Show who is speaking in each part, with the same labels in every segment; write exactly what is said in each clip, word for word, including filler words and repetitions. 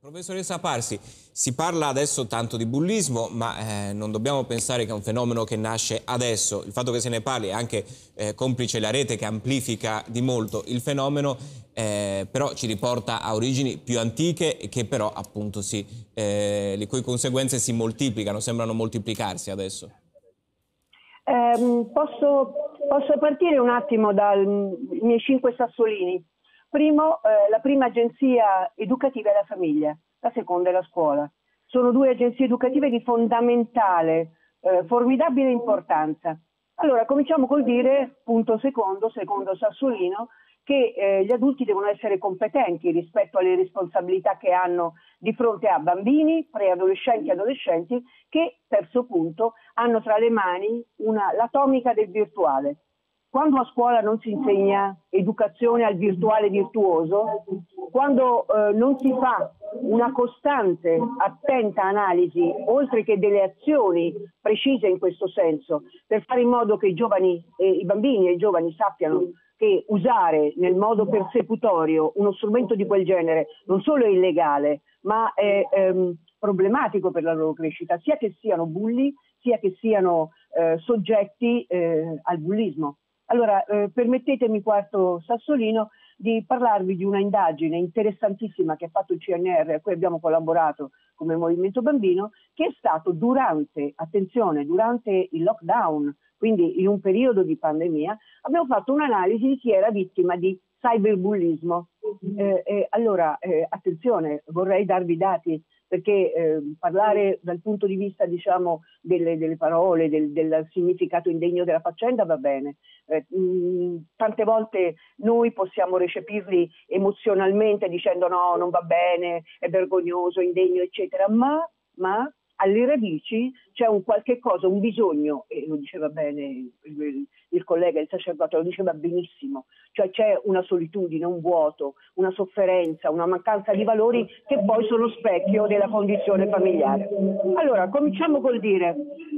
Speaker 1: Professoressa Parsi, si parla adesso tanto di bullismo, ma eh, non dobbiamo pensare che è un fenomeno che nasce adesso. Il fatto che se ne parli è anche eh, complice la rete che amplifica di molto il fenomeno, eh, però ci riporta a origini più antiche e che però appunto si, eh, le cui conseguenze si moltiplicano, sembrano moltiplicarsi adesso.
Speaker 2: Eh, posso, posso partire un attimo dai miei cinque sassolini. Primo, eh, la prima agenzia educativa è la famiglia, la seconda è la scuola. Sono due agenzie educative di fondamentale, eh, formidabile importanza. Allora, cominciamo col dire, punto secondo, secondo sassolino, che eh, gli adulti devono essere competenti rispetto alle responsabilità che hanno di fronte a bambini, preadolescenti e adolescenti che, terzo punto, hanno tra le mani una, l'atomica del virtuale. Quando a scuola non si insegna educazione al virtuale virtuoso, quando eh, non si fa una costante, attenta analisi, oltre che delle azioni precise in questo senso, per fare in modo che i giovani, eh, i bambini e i giovani sappiano che usare nel modo persecutorio uno strumento di quel genere non solo è illegale, ma è ehm, problematico per la loro crescita, sia che siano bulli, sia che siano eh, soggetti eh, al bullismo. Allora, eh, permettetemi, quarto sassolino, di parlarvi di una indagine interessantissima che ha fatto il C N R, a cui abbiamo collaborato come Movimento Bambino, che è stato durante, attenzione, durante il lockdown, quindi in un periodo di pandemia, abbiamo fatto un'analisi di chi era vittima di cyberbullismo. Eh, eh, allora, eh, attenzione, vorrei darvi dati, perché eh, parlare dal punto di vista, diciamo, delle, delle parole, del, del significato indegno della faccenda va bene. Eh, mh, tante volte noi possiamo recepirli emozionalmente dicendo no, non va bene, è vergognoso, indegno, eccetera, ma, ma alle radici c'è un qualche cosa, un bisogno, e lo diceva bene il, il collega, il sacerdote, lo diceva benissimo, cioè c'è una solitudine, un vuoto, una sofferenza, una mancanza di valori che poi sono specchio della condizione familiare. Allora, cominciamo col dire,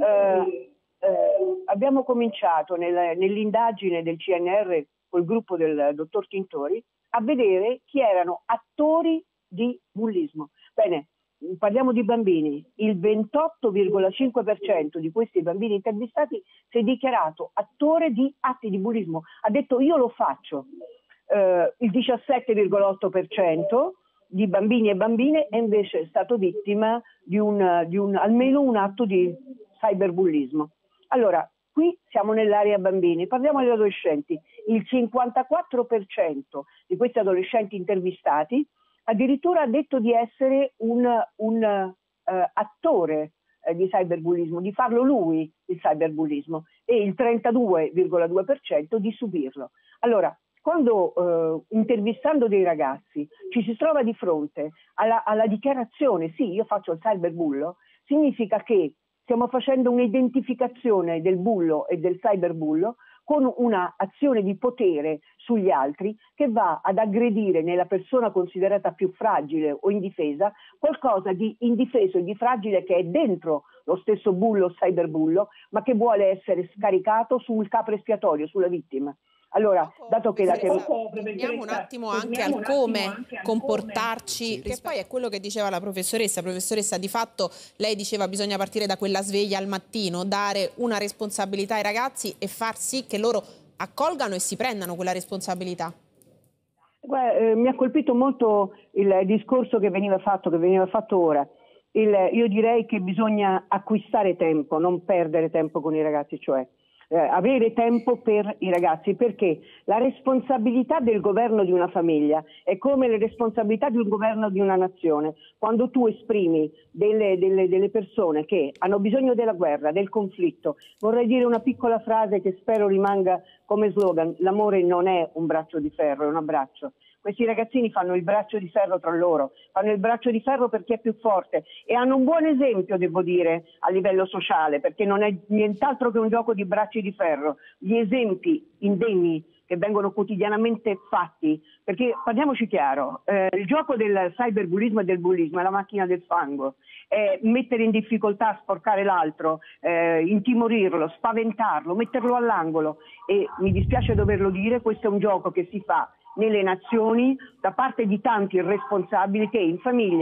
Speaker 2: eh, eh, abbiamo cominciato nel, nell'indagine del C N R col gruppo del dottor Tintori a vedere chi erano attori di bullismo. Bene, parliamo di bambini, il ventotto virgola cinque per cento di questi bambini intervistati si è dichiarato attore di atti di bullismo, ha detto io lo faccio, eh, il diciassette virgola otto per cento di bambini e bambine è invece stato vittima di, un, di un, almeno un atto di cyberbullismo. Allora, qui siamo nell'area bambini, parliamo degli adolescenti, il cinquantaquattro per cento di questi adolescenti intervistati addirittura ha detto di essere un, un uh, attore eh, di cyberbullismo, di farlo lui il cyberbullismo, e il trentadue virgola due per cento di subirlo. Allora, quando uh, intervistando dei ragazzi ci si trova di fronte alla, alla dichiarazione sì, io faccio il cyberbullo, significa che stiamo facendo un'identificazione del bullo e del cyberbullo con una azione di potere sugli altri che va ad aggredire nella persona considerata più fragile o indifesa qualcosa di indifeso e di fragile che è dentro lo stesso bullo o cyberbullo, ma che vuole essere scaricato sul capro espiatorio, sulla vittima. Allora, dato che la
Speaker 3: torniamo un attimo anche al come comportarci, che poi è quello che diceva la professoressa. Professoressa, di fatto lei diceva bisogna partire da quella sveglia al mattino, dare una responsabilità ai ragazzi e far sì che loro accolgano e si prendano quella responsabilità.
Speaker 2: Guarda, eh, mi ha colpito molto il discorso che veniva fatto, che veniva fatto ora. Il, io direi che bisogna acquistare tempo, non perdere tempo con i ragazzi, cioè Eh, avere tempo per i ragazzi, perché la responsabilità del governo di una famiglia è come le responsabilità di un governo di una nazione. Quando tu esprimi delle, delle, delle persone che hanno bisogno della guerra, del conflitto, vorrei dire una piccola frase che spero rimanga come slogan: l'amore non è un braccio di ferro, è un abbraccio. Questi ragazzini fanno il braccio di ferro tra loro, fanno il braccio di ferro per chi è più forte e hanno un buon esempio, devo dire, a livello sociale, perché non è nient'altro che un gioco di bracci di ferro. Gli esempi indegni che vengono quotidianamente fatti, perché parliamoci chiaro, eh, il gioco del cyberbullismo e del bullismo è la macchina del fango, è mettere in difficoltà, sporcare l'altro, eh, intimorirlo, spaventarlo, metterlo all'angolo, e mi dispiace doverlo dire, questo è un gioco che si fa nelle nazioni da parte di tanti irresponsabili che in famiglia,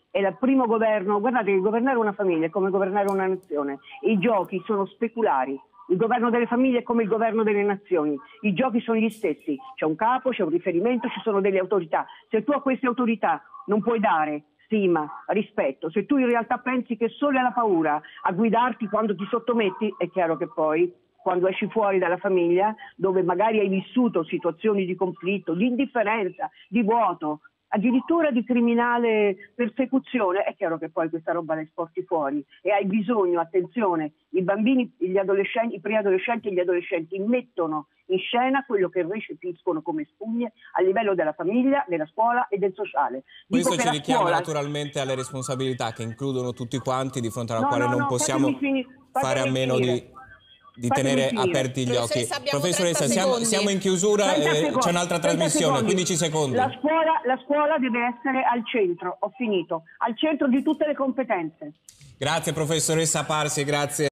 Speaker 2: è il primo governo. Guardate che governare una famiglia è come governare una nazione. I giochi sono speculari. Il governo delle famiglie è come il governo delle nazioni. I giochi sono gli stessi. C'è un capo, c'è un riferimento, ci sono delle autorità. Se tu a queste autorità non puoi dare stima, rispetto, se tu in realtà pensi che solo è la paura a guidarti quando ti sottometti, è chiaro che poi quando esci fuori dalla famiglia, dove magari hai vissuto situazioni di conflitto, di indifferenza, di vuoto, addirittura di criminale persecuzione, è chiaro che poi questa roba la esporti fuori e hai bisogno, attenzione, i bambini, gli adolescenti, i preadolescenti e gli adolescenti mettono in scena quello che recepiscono come spugne a livello della famiglia, della scuola e del sociale.
Speaker 1: Questo
Speaker 2: Dico
Speaker 1: ci richiama
Speaker 2: scuola...
Speaker 1: naturalmente alle responsabilità che includono tutti quanti, di fronte alla
Speaker 2: no,
Speaker 1: quale
Speaker 2: no,
Speaker 1: non
Speaker 2: no,
Speaker 1: possiamo
Speaker 2: fini...
Speaker 1: fare a meno di... di tenere aperti gli occhi. Professoressa, siamo, siamo in chiusura, eh, c'è un'altra trasmissione, quindici secondi.
Speaker 2: La scuola, la scuola deve essere al centro, ho finito, al centro di tutte le competenze.
Speaker 1: Grazie professoressa Parsi, grazie.